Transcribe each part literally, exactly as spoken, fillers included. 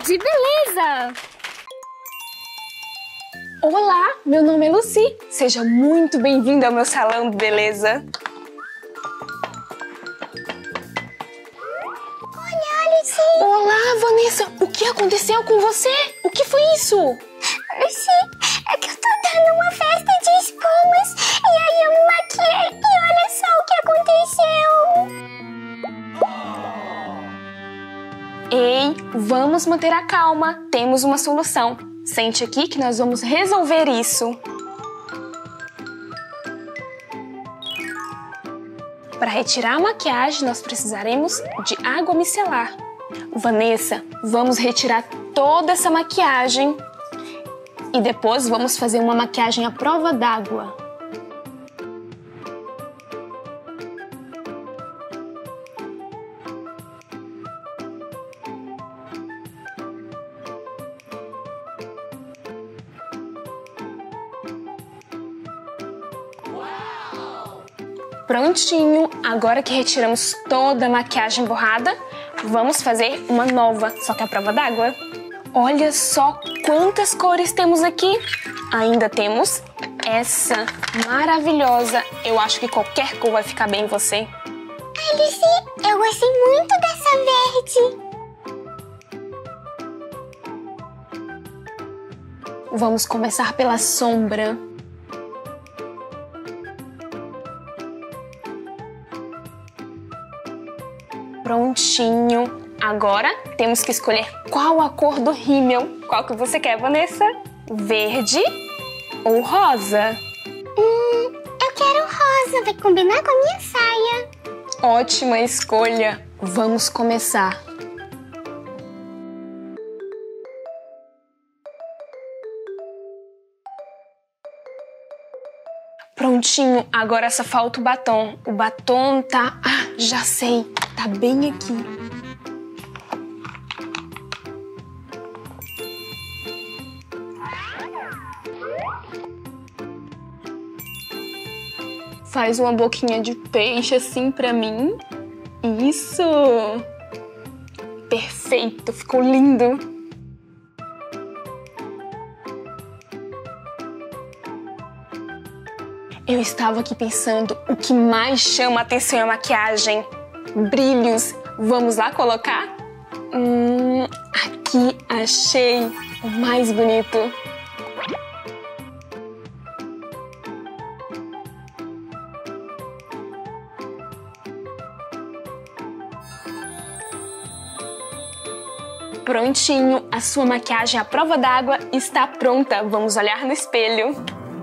de beleza! Olá, meu nome é Lucy. Seja muito bem-vinda ao meu salão de beleza. Olha, Lucy! Olá, Vanessa! O que aconteceu com você? O que foi isso? Lucy, é que eu tô dando uma festa de espumas e aí eu me maquiei e olha só o que aconteceu. Ei, vamos manter a calma. Temos uma solução. Sente aqui que nós vamos resolver isso. Para retirar a maquiagem, nós precisaremos de água micelar. Vanessa, vamos retirar toda essa maquiagem e depois vamos fazer uma maquiagem à prova d'água. Prontinho! Agora que retiramos toda a maquiagem borrada, vamos fazer uma nova, só que à prova d'água. Olha só quantas cores temos aqui! Ainda temos essa maravilhosa. Eu acho que qualquer cor vai ficar bem em você. Ai, Lucy, eu gostei muito dessa verde. Vamos começar pela sombra. Prontinho. Agora temos que escolher qual a cor do rímel. Qual que você quer, Vanessa? Verde ou rosa? Hum, eu quero rosa. Vai combinar com a minha saia. Ótima escolha. Vamos começar. Prontinho. Agora só falta o batom. O batom tá... Ah, já sei. Tá bem aqui. Faz uma boquinha de peixe assim pra mim. Isso! Perfeito! Ficou lindo! Eu estava aqui pensando, o que mais chama a atenção é a maquiagem. Brilhos. Vamos lá colocar? Hum, aqui achei o mais bonito. Prontinho, a sua maquiagem à prova d'água está pronta. Vamos olhar no espelho.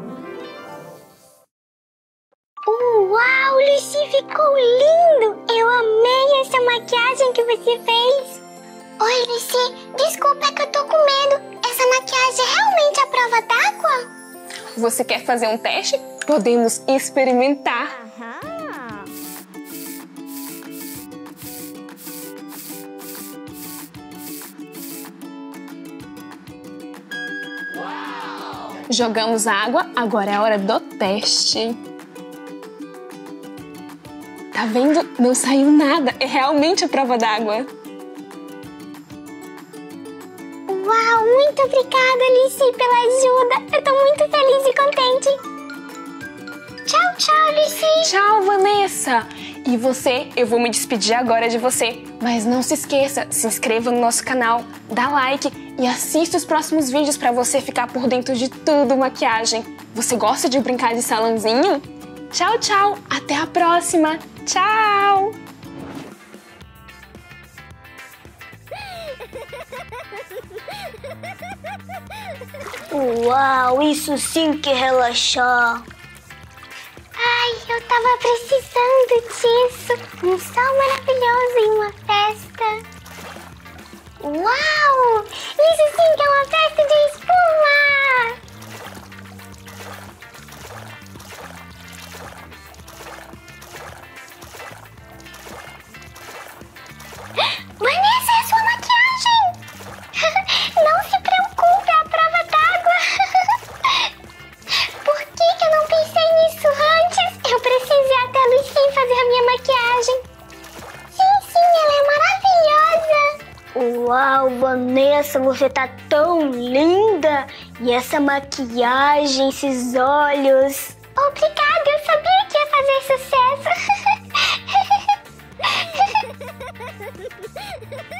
Uau, Lucy, ficou lindo! Eu amei essa maquiagem que você fez. Oi, Lucy, desculpa, é que eu tô com medo. Essa maquiagem é realmente à prova d'água? Você quer fazer um teste? Podemos experimentar. Jogamos água, agora é a hora do teste. Tá vendo? Não saiu nada, é realmente a prova d'água. Uau, muito obrigada, Lucy, pela ajuda. Eu tô muito feliz e contente. Tchau, tchau, Lucy. Tchau, Vanessa. E você, eu vou me despedir agora de você. Mas não se esqueça, se inscreva no nosso canal, dá like e assista os próximos vídeos pra você ficar por dentro de tudo maquiagem. Você gosta de brincar de salãozinho? Tchau, tchau. Até a próxima. Tchau. Uau, isso sim que é relaxar. Ai, eu tava precisando disso. Um sol maravilhoso em uma festa. Uau, isso sim que é uma festa de espuma. Vanessa, é a sua maquiagem! Não se preocupe, é a prova d'água! Por que que eu não pensei nisso antes? Eu preciso ir até a Lucy fazer a minha maquiagem. Sim, sim! Uau, Vanessa, você tá tão linda! E essa maquiagem, esses olhos... Obrigada, eu sabia que ia fazer sucesso!